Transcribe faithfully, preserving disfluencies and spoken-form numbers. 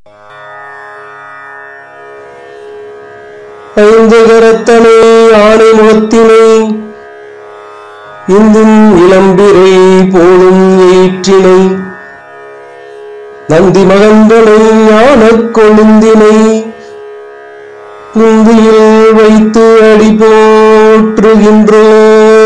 ஐந்து கரத்தனை ஆணை முகத்தினை இந்தின் இளம்பிரை போலும் ஏற்றினை நந்தி மகந்தனை ஞானக் கொழுந்தினை குந்தியில் வைத்து அடி போற்றுகின்றோம்.